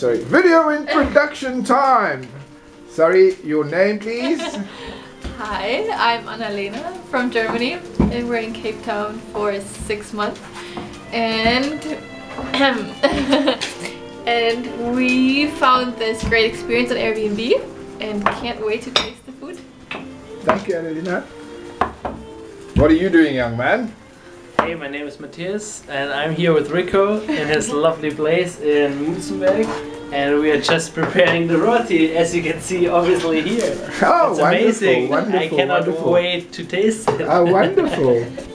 sorry. Video introduction time. Sorry, your name, please. Hi, I'm Annalena from Germany, and we're in Cape Town for 6 months. And and we found this great experience on Airbnb, and can't wait to taste the food. Thank you, Annalena. What are you doing, young man? Hey, my name is Matthias, and I'm here with Rico in his lovely place in Moonsenberg, and we are just preparing the roti, as you can see obviously here. Oh, it's wonderful, amazing! wonderful, I cannot wonderful. wait to taste it. Oh, wonderful.